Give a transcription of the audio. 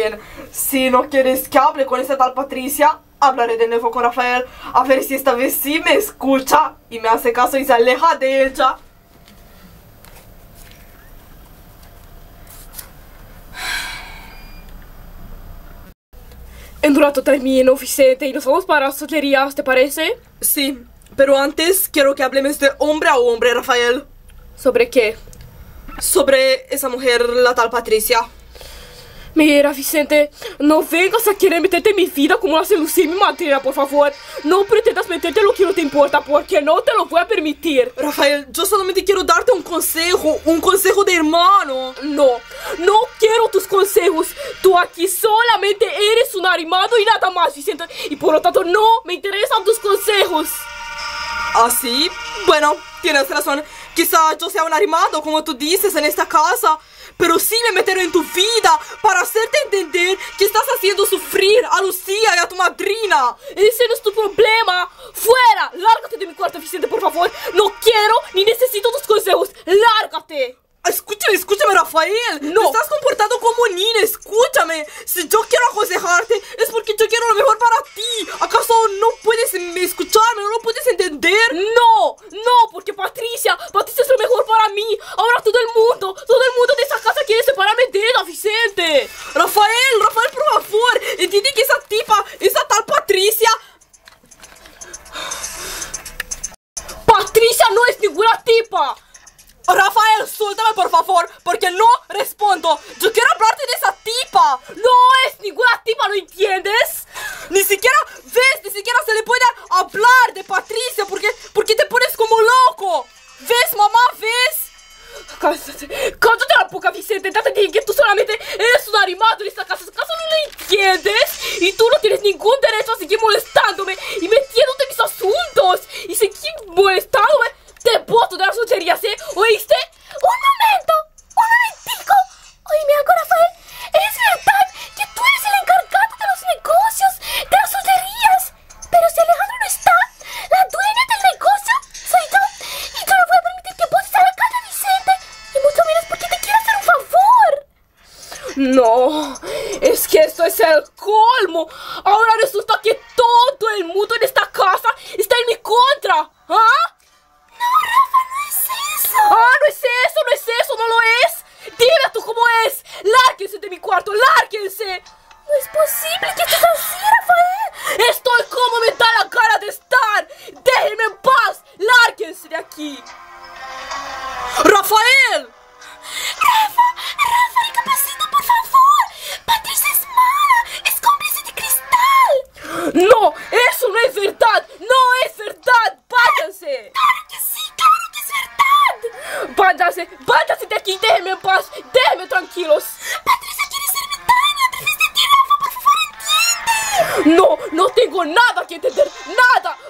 también. Si no quieres que hable con esta tal Patricia, hablaré de nuevo con Rafael. A ver si esta vez sí me escucha y me hace caso y se aleja de ella. En un rato termino, Vicente, y nos vamos para las solterías, ¿te parece? Sí, pero antes quiero que hablemos de hombre a hombre, Rafael. ¿Sobre qué? Sobre esa mujer, la tal Patricia. Mira, Vicente, no vengas a querer meterte en mi vida como hace lucir mi madrina, por favor. No pretendas meterte en lo que no te importa, porque no te lo voy a permitir. Rafael, yo solamente quiero darte un consejo de hermano. No quiero tus consejos. Tú aquí solamente eres un arrimado y nada más, Vicente. Y por lo tanto no me interesan tus consejos. ¿Ah, sí? Bueno, tienes razón. Quizá yo sea un arrimado, como tú dices, en esta casa. Pero sí me meteré en tu vida para hacerte entender que estás haciendo sufrir a Lucía y a tu madrina. Ese no es tu problema. ¡Fuera! ¡Lárgate de mi cuarto, Vicente, por favor! No quiero ni necesito tus consejos. ¡Lárgate! Escúchame, Rafael. No. Te estás comportando como niña, escúchame. Si yo quiero aconsejarte, es porque yo quiero lo mejor para ti. ¿Acaso no puedes escucharme? ¿No lo puedes entender? No, porque Patricia es lo mejor para mí. Ahora todo el mundo de esa casa quiere separarme de ella, Vicente. Rafael, por favor, entiende que esa tipa, esa tal Patricia no es ninguna tipa. Rafael, suéltame por favor, porque no respondo. Yo quiero hablarte de esa tipa. No es ninguna tipa, ¿lo entiendes? Ni siquiera se le puede hablar de Patricia porque te pones como loco. ¿Ves, mamá? ¿Ves? Cállate la boca, Vicente. Date que tú solamente eres un arrimado en esta casa. ¿Acaso no lo entiendes? Y tú no tienes ningún derecho a seguir molestándome y metiéndote en mis asuntos. Y seguir molestándome. Te boto de las solterías, ¿eh? ¿Oíste? Un momentico. Oíme algo, Rafael. ¿Es verdad que tú eres el encargado de los negocios, de las solterías? Pero si Alejandro no está, la dueña del negocio soy yo. Y yo no voy a permitir que botes a la calle, Vicente. Y mucho menos porque te quiero hacer un favor. No, es que esto es el colmo. Ahora resulta que todo el mundo en esta casa está en mi contra. ¿Ah? No, Rafa, no es eso. Ah, no es eso, no lo es. Dime tú cómo es. Lárguense de mi cuarto, lárguense. No es posible que estés así, Rafael. Estoy como me da la cara de estar. Déjenme en paz, lárguense de aquí. ¡Rafael! Rafa, recapacita, por favor. Patricia es mala, es cómplice de Cristal. No, eso no es verdad. No es verdad. Váyanse. Claro que es verdad. Váyanse de aquí, déjenme en paz, déjenme tranquilos. Patricia quiere ser mi daño a través de ti, Rafa, por favor, entiende. No tengo nada que entender, nada.